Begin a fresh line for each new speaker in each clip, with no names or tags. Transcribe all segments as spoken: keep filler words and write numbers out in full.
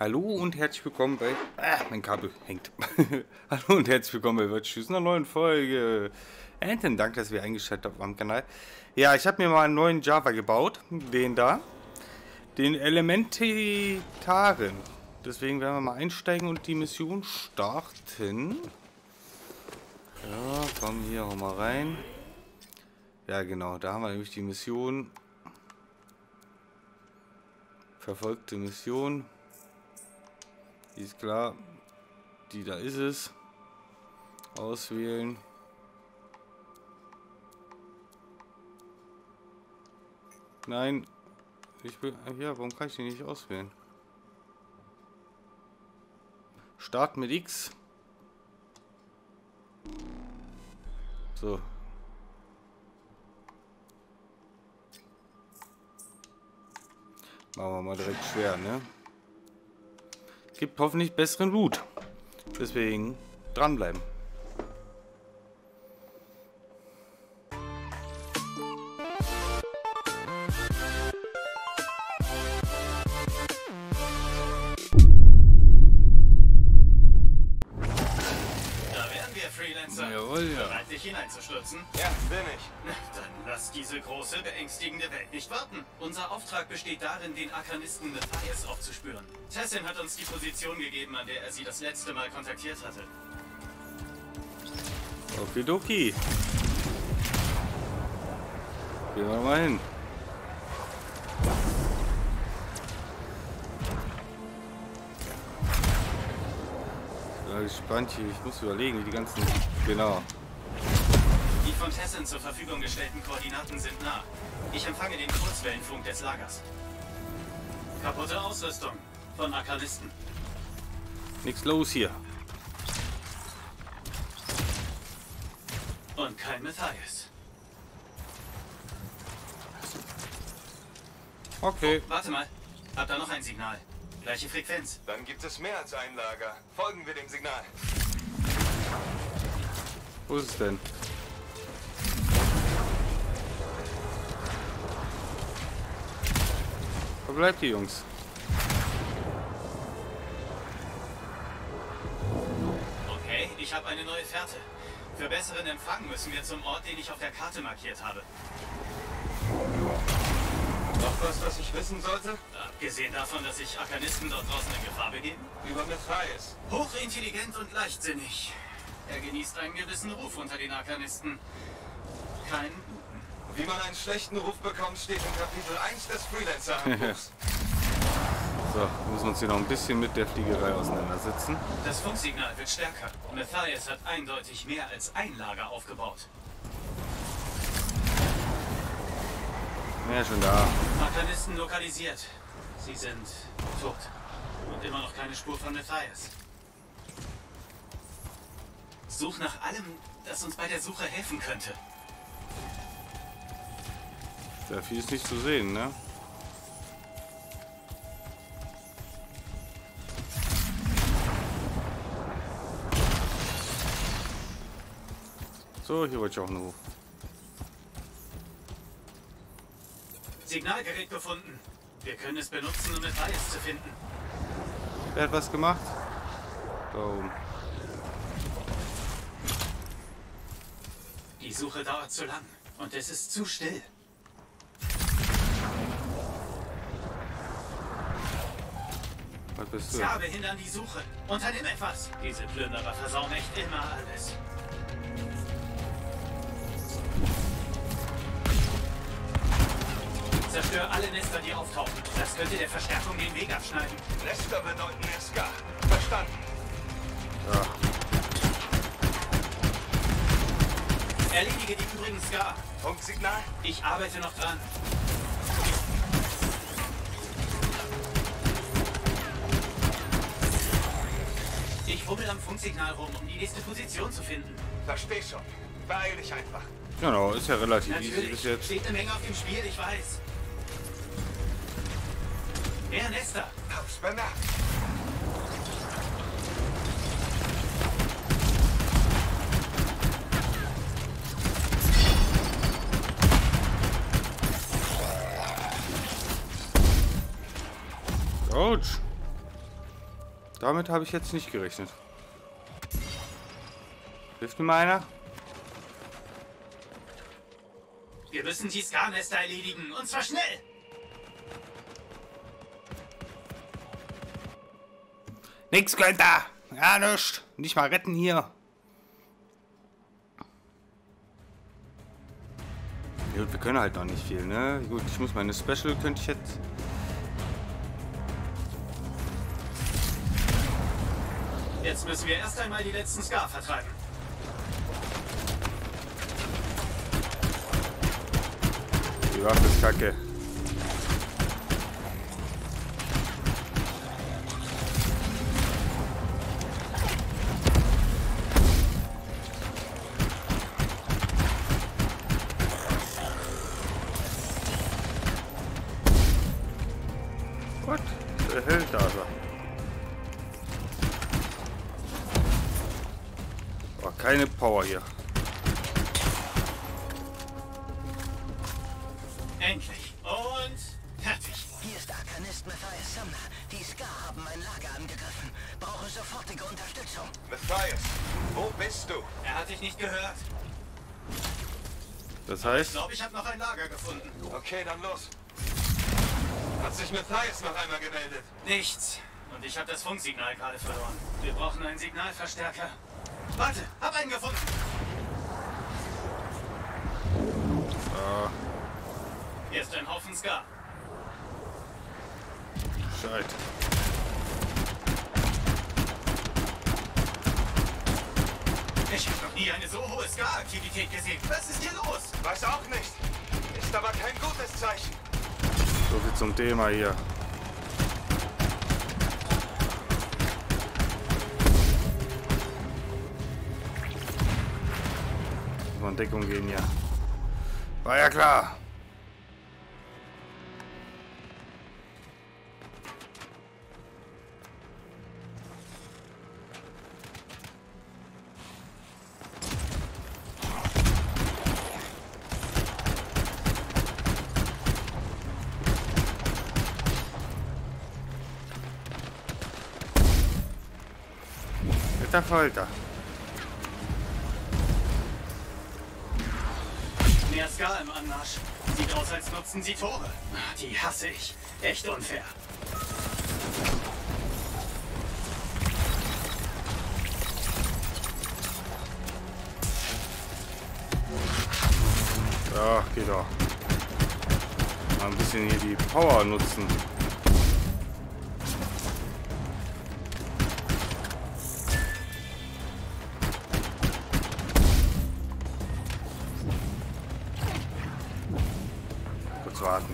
Hallo und herzlich willkommen bei... Ah, mein Kabel hängt. Hallo und herzlich willkommen bei Virtues einer neuen Folge. Anton, danke, dass ihr eingeschaltet habt am Kanal. Ja, ich habe mir mal einen neuen Java gebaut. Den da. Den Elementaren. Deswegen werden wir mal einsteigen und die Mission starten. Ja, komm hier auch mal rein. Ja, genau. Da haben wir nämlich die Mission. Verfolgte Mission. Die ist klar. Die da ist es. Auswählen. Nein. Ich will. Ja, warum kann ich die nicht auswählen? Start mit X. So. Machen wir mal direkt schwer, ne? Gibt hoffentlich besseren Loot. Deswegen dranbleiben.
Freelancer.
Jawohl, ja.
Bereit, dich hineinzustürzen?
Ja, bin ich.
Na, dann lass diese große, beängstigende Welt nicht warten. Unser Auftrag besteht darin, den Arkanisten Matthias aufzuspüren. Tessin hat uns die Position gegeben, an der er sie das letzte Mal kontaktiert hatte.
Okidoki. Gehen wir mal hin. Gespannt hier. Ich muss überlegen, wie die ganzen... Genau.
Die von Tessin zur Verfügung gestellten Koordinaten sind nah. Ich empfange den Kurzwellenfunk des Lagers. Kaputte Ausrüstung von Arkanisten.
Nichts los hier.
Und kein Matthias.
Okay.
Oh, warte mal. Hab da noch ein Signal. Gleiche Frequenz.
Dann gibt es mehr als ein Lager. Folgen wir dem Signal.
Wo ist es denn? Wo bleibt die Jungs?
Okay, ich habe eine neue Fährte. Für besseren Empfang müssen wir zum Ort, den ich auf der Karte markiert habe.
Noch was, was ich wissen sollte?
Abgesehen davon, dass sich Arkanisten dort draußen in Gefahr begeben?
Über Matthias.
Hochintelligent und leichtsinnig. Er genießt einen gewissen Ruf unter den Arkanisten. Kein...
Wie man einen schlechten Ruf bekommt, steht in Kapitel eins des Freelancer-Handbuchs.
So, müssen wir uns hier noch ein bisschen mit der Fliegerei auseinandersetzen.
Das Funksignal wird stärker. Matthias hat eindeutig mehr als ein Lager aufgebaut.
Ja, schon da.
Arkanisten lokalisiert. Sie sind tot. Und immer noch keine Spur von Matthias. Such nach allem, das uns bei der Suche helfen könnte.
Da viel ist nicht zu sehen, ne? So, hier wollte ich auch nur hoch.
Signalgerät gefunden. Wir können es benutzen, um Matthias zu finden.
Wer hat was gemacht? Da oben.
Die Suche dauert zu lang und es ist zu still.
Was bist du?
Ska behindern die Suche. Unternimm etwas. Diese Plünderer versauen echt immer alles. Zerstör alle Nester, die auftauchen. Das könnte der Verstärkung den Weg abschneiden.
Nester bedeuten Ska. Verstanden.
Ja.
Erledige die übrigen Ska.
Funksignal?
Ich arbeite noch dran. Ich fummel am Funksignal rum, um die nächste Position zu finden.
Versteh schon. Beeil dich einfach.
Genau, ist ja relativ easy bis
Natürlich.
jetzt.
Steht eine Menge auf dem Spiel, ich weiß. Mehr Nester.
Hab's bemerkt.
Coach. Damit habe ich jetzt nicht gerechnet. Hilft mir mal einer?
Wir müssen die Scar-Nester erledigen. Und zwar schnell.
Nix könnt da! Ja, nichts. Nicht mal retten hier. Gut, wir können halt noch nicht viel, ne? Gut, ich muss meine Special, könnte ich jetzt...
Jetzt müssen wir erst einmal die letzten Scar vertreiben.
Die Waffe ist kacke. What? Der hält da. Oh, keine Power hier.
Endlich. Und fertig.
Hier ist Arkanist Matthias Sumner. Die Scar haben mein Lager angegriffen. Brauche sofortige Unterstützung.
Matthias, wo bist du?
Er hat dich nicht gehört.
Das
Ich
heißt...
glaube, ich habe noch ein Lager gefunden.
Okay, dann los. Hat sich Matthias noch einmal gemeldet?
Nichts. Und ich habe das Funksignal gerade verloren. Wir brauchen einen Signalverstärker. Warte, hab einen gefunden.
Ah,
Hier ist ein Haufen Scar.
Scheit.
Ich habe noch nie eine so hohe Scar-Aktivität gesehen. Was ist hier los?
Weiß auch nicht. Ist aber kein gutes Zeichen.
So viel zum Thema hier. Muss man in Deckung gehen hier. War ja klar. Alter Falter.
Mehr Scar im Anmarsch. Sieht aus, als nutzen sie Tore. Die hasse ich. Echt unfair.
Ja, geht doch. Mal ein bisschen hier die Power nutzen. Kurz warten.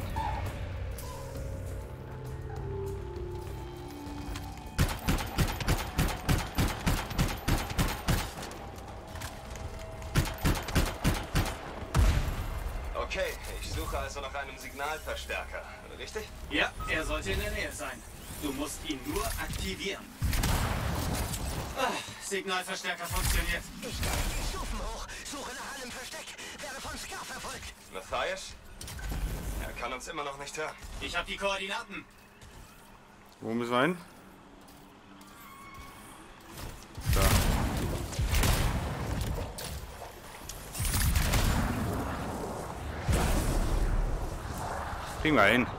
Okay, ich suche also nach einem Signalverstärker, richtig?
Ja, er sollte in der Nähe sein. Du musst ihn nur aktivieren. Ah, Signalverstärker funktioniert.
Ich gehe die Stufen hoch, suche nach einem Versteck, werde von Scar verfolgt.
Matthias? Er kann uns immer noch nicht hören.
Ich habe die Koordinaten.
Wo müssen wir hin? Da. Kriegen wir hin.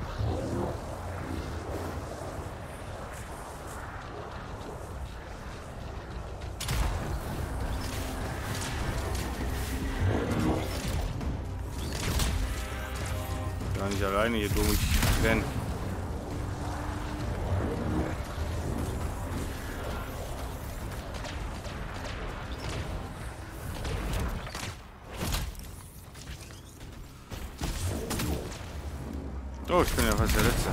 Gar nicht alleine hier durchrennen. Oh, ich bin ja fast der Letzte.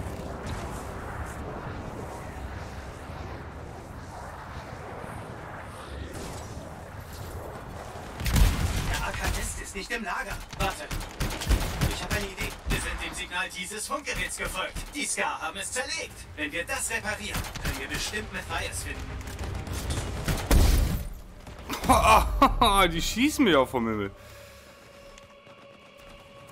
Der Arkanist ist nicht im Lager. Warte. Ich habe eine Idee. Wir sind dem Signal dieses Funkgeräts gefolgt. Die Scar haben es zerlegt. Wenn wir das reparieren, können wir bestimmt Matthias finden.
Die schießen mir auch vom Himmel.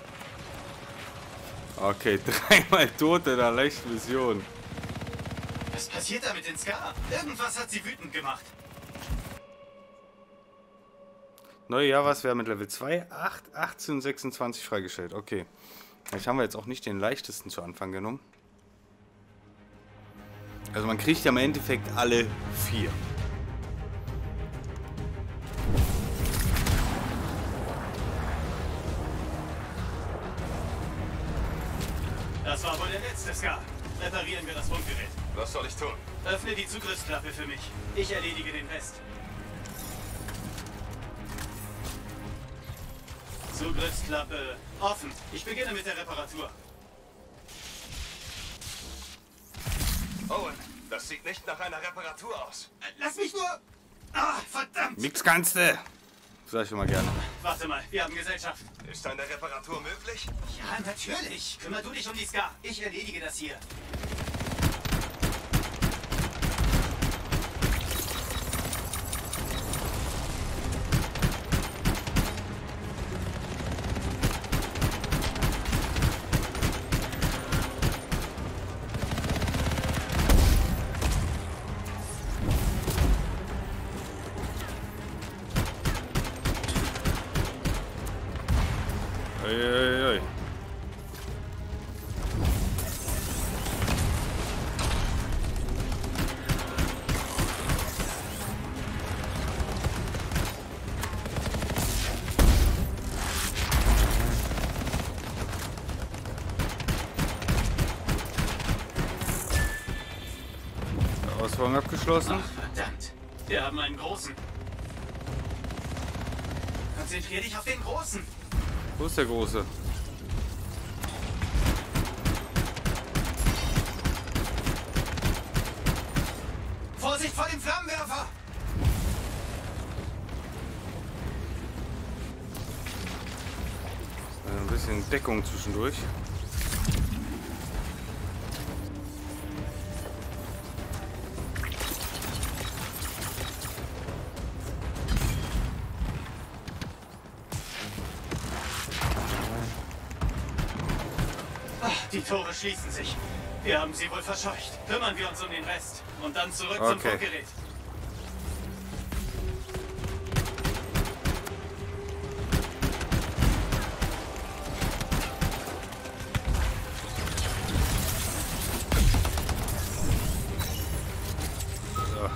Okay, dreimal tot in der leichten Mission.
Was passiert da mit den Ska? Irgendwas hat sie wütend gemacht.
Neue Javas wäre mit Level zwei, acht, achtzehn und sechsundzwanzig freigestellt. Okay. Vielleicht haben wir jetzt auch nicht den leichtesten zu Anfang genommen. Also man kriegt ja im Endeffekt alle vier.
Das war wohl der letzte Ska. Reparieren wir das Funkgerät.
Was soll ich tun?
Öffne die Zugriffsklappe für mich. Ich erledige den Rest. Zugriffsklappe offen. Ich beginne mit der Reparatur.
Owen, das sieht nicht nach einer Reparatur aus.
Äh, Lass mich nur... Ah, verdammt!
Nix kannst du! Sag ich immer gerne.
Warte mal, wir haben Gesellschaft.
Ist eine Reparatur möglich?
Ja, natürlich. Kümmer du dich um die Ska. Ich erledige das hier.
Uiuiui. Auswahl abgeschlossen.
Ach, verdammt. Wir haben einen großen. Konzentrier dich auf den großen.
Wo ist der Große?
Vorsicht vor dem Flammenwerfer!
Ein bisschen Deckung zwischendurch.
Die Tore schließen sich. Wir haben sie wohl verscheucht. Kümmern wir uns um den Rest. Und dann zurück zum
Okay.
Funkgerät.
So.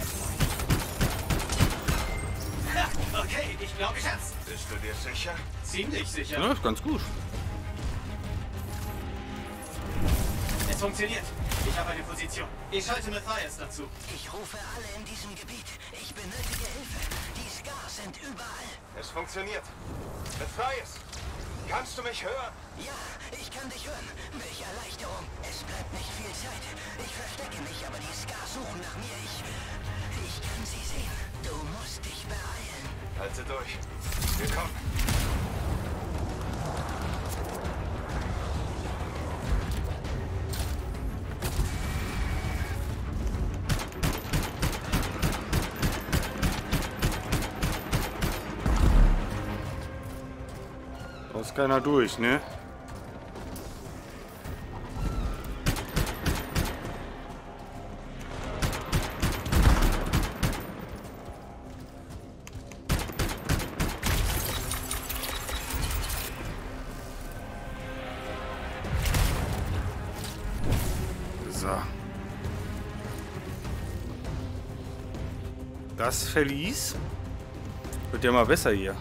Ha, okay, ich glaube, ich hab's.
Bist du dir sicher?
Ziemlich sicher.
Ja, ist ganz gut.
Es funktioniert. Ich habe eine Position. Ich schalte Matthias dazu.
Ich rufe alle in diesem Gebiet. Ich benötige Hilfe. Die Ska sind überall.
Es funktioniert. Matthias, kannst du mich hören?
Ja, ich kann dich hören. Welche Erleichterung. Es bleibt nicht viel Zeit. Ich verstecke mich, aber die Ska suchen nach mir. Ich... Ich kann sie sehen. Du musst dich beeilen.
Halte durch. Wir kommen.
Da ist keiner durch, ne? So. Das Verlies wird ja mal besser hier.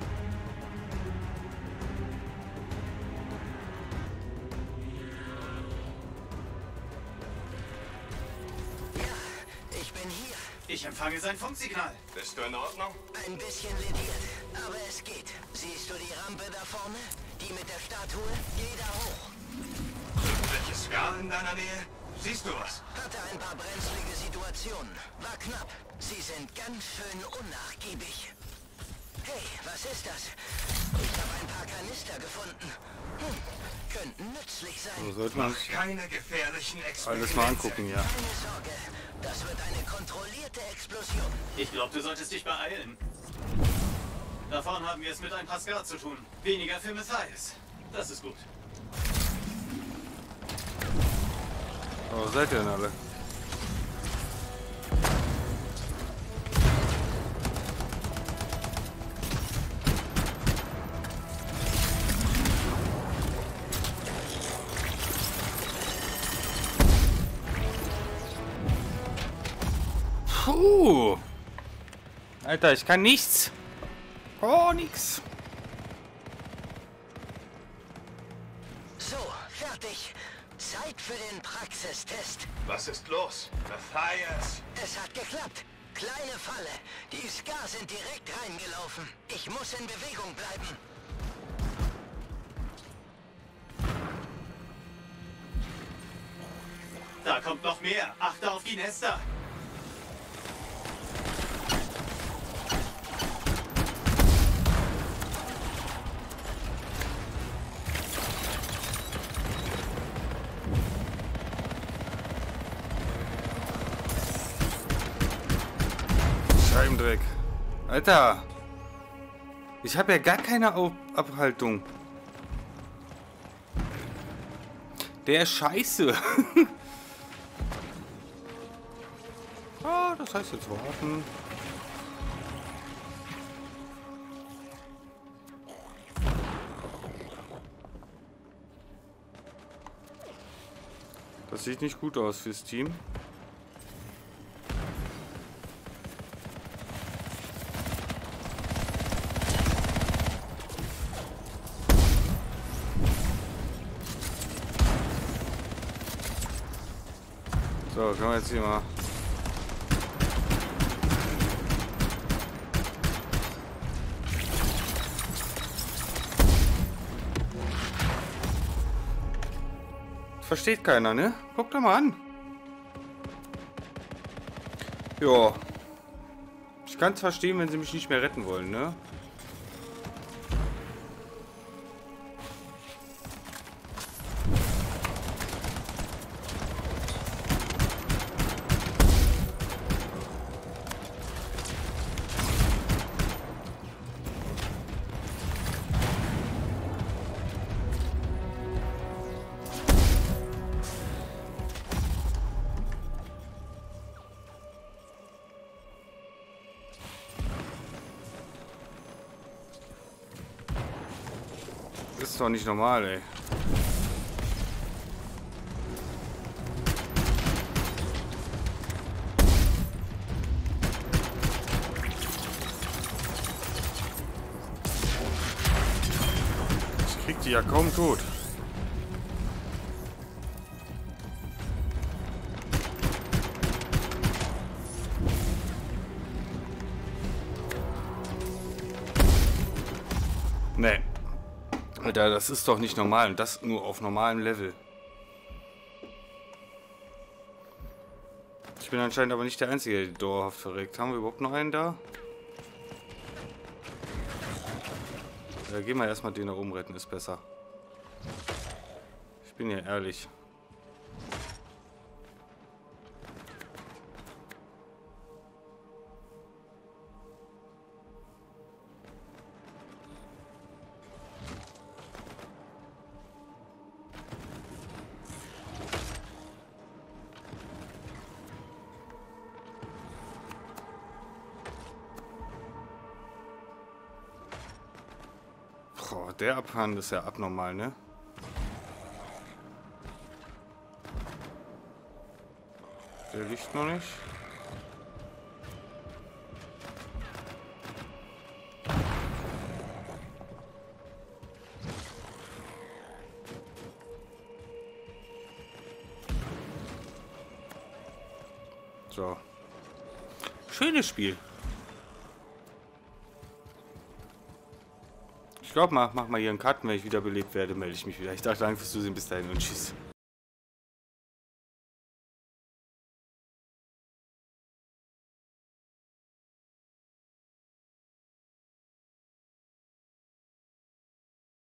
Ich bin hier.
Ich empfange sein Funksignal.
Bist du in Ordnung?
Ein bisschen lediert, aber es geht. Siehst du die Rampe da vorne? Die mit der Statue? Geh da hoch.
Irgendwelche Ska in deiner Nähe? Siehst du was?
Hatte ein paar brenzlige Situationen. War knapp. Sie sind ganz schön unnachgiebig. Hey, was ist das? Ich habe ein paar Kanister gefunden. Hm, könnten nützlich
So
sein.
sollte man
Mach keine gefährlichen Experimente.
alles mal angucken, ja.
Keine Sorge, das wird eine kontrollierte Explosion.
Ich glaube, du solltest dich beeilen. Da vorne haben wir es mit ein paar Ska zu tun. Weniger für Matthias. Das ist gut.
Oh, wo seid ihr denn alle? Puh. Alter, ich kann nichts. Oh, nix.
So, fertig. Zeit für den Praxistest.
Was ist los? Matthias!
Es hat geklappt. Kleine Falle. Die Scar sind direkt reingelaufen. Ich muss in Bewegung bleiben.
Da kommt noch mehr. Achte auf die Nester.
Scheibendreck. Alter. Ich habe ja gar keine Ab Abhaltung. Der ist scheiße. Ah, das heißt jetzt warten. Das sieht nicht gut aus fürs Team. So, können wir jetzt hier mal. Versteht keiner, ne? Guckt doch mal an. Ja. Ich kann es verstehen, wenn sie mich nicht mehr retten wollen, ne? Das ist doch nicht normal, ey. Ich krieg die ja kaum tot. Nee. Alter, das ist doch nicht normal. Und das nur auf normalem Level. Ich bin anscheinend aber nicht der Einzige, der dauerhaft verreckt. Haben wir überhaupt noch einen da? Ja, gehen wir erstmal den da oben retten, ist besser. Ich bin ja ehrlich. Boah, der Abhang ist ja abnormal, ne? Der liegt noch nicht. So. Schönes Spiel. Ich glaube, mach, mach mal hier einen Cut. Wenn ich wieder belebt werde, melde ich mich wieder. Ich dachte, danke fürs Zusehen. Bis dahin und tschüss.